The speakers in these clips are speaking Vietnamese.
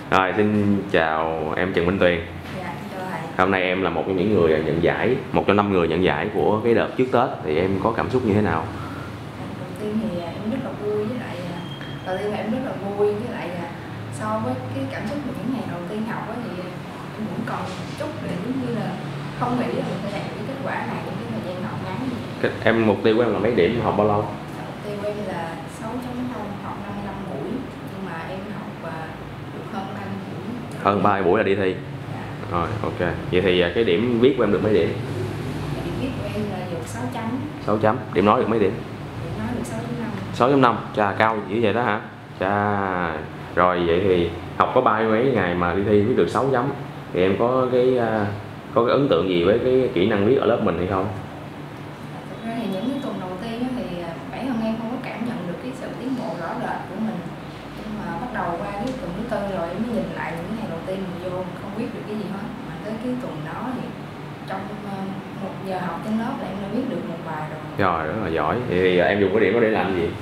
Rồi, xin chào em Trần Minh Tuyền. Dạ, chào thầy. Hôm nay em là một trong những người nhận giải, một trong 5 người nhận giải của cái đợt trước Tết, thì em có cảm xúc như thế nào? Đầu tiên thì em rất là vui với lại đầu tiên là em rất là vui với lại so với cái cảm xúc của những ngày đầu tiên học á thì em vẫn còn một chút để giống như là không nghĩ là mình sẽ đạt được cái kết quả này trong cái thời gian học ngắn như vậy. Em mục tiêu của em là mấy điểm, học bao lâu? Mục tiêu của em là 6.0, học 55 buổi nhưng mà em học được hơn 30 buổi. Hơn 3 buổi là đi thi. Dạ. Rồi, ok. Vậy thì cái điểm viết của em được mấy điểm? Điểm viết của em là được 6 chấm. 6 chấm. Điểm nói được mấy điểm? Điểm nói được 6.5. 6.5. Chà, cao dữ vậy đó hả? Chà. Rồi, vậy thì học có 30 mấy ngày mà đi thi viết được 6 chấm. Thì em có cái ấn tượng gì với cái kỹ năng viết ở lớp mình hay không? Thực ra thì những cái tuần đầu tiên thì bản thân em không có cảm nhận được cái sự tiến bộ rõ rệt của mình, nhưng mà bắt đầu qua cái tuần thứ tư rồi em mới nhìn lại những cái ngày đầu tiên mình vô mình không biết được cái gì hết, mà tới cái tuần đó thì trong 1 giờ học trên lớp là em đã viết được một bài rồi. Rồi, rất là giỏi. Vậy thì em dùng cái điểm đó để làm gì?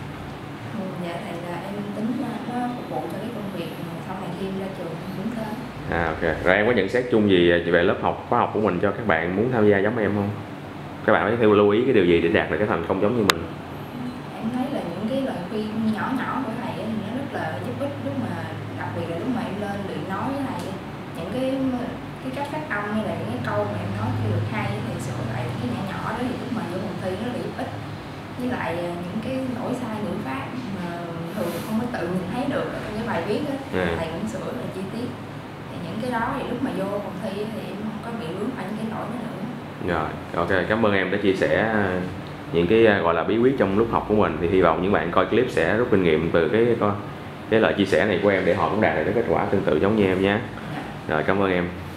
Dạ thì là em tính nó phục vụ cho cái công việc sau này khi em ra trường em hướng tới. Ok. Rồi em có nhận xét chung gì về lớp học, khóa học của mình cho các bạn muốn tham gia giống em không? Các bạn phải theo lưu ý cái điều gì để đạt được cái thành công giống như mình? Em thấy là những cái lời khuyên nhỏ nhỏ của thầy thì nó rất là giúp ích, lúc mà đặc biệt là lúc mà em lên luyện nói với thầy, những cái cách phát âm hay là những cái câu mà em nói chưa được hay thì sửa lại những cái nhỏ nhỏ đó thì lúc mà vô phòng thi nó rất là giúp ích. Với lại những cái lỗi sai ngữ pháp mà thường không có tự nhìn thấy được ở trong cái bài viết đó, thầy cũng sửa là chi tiết. Thì những cái đó thì lúc mà vô phòng thi thì em không có bị vướng phải những cái lỗi đó nữa. Rồi, ok, cảm ơn em đã chia sẻ những cái gọi là bí quyết trong lúc học của mình. Thì hy vọng những bạn coi clip sẽ rút kinh nghiệm từ cái lời chia sẻ này của em để họ cũng đạt được cái kết quả tương tự giống như em nhé. Rồi, cảm ơn em.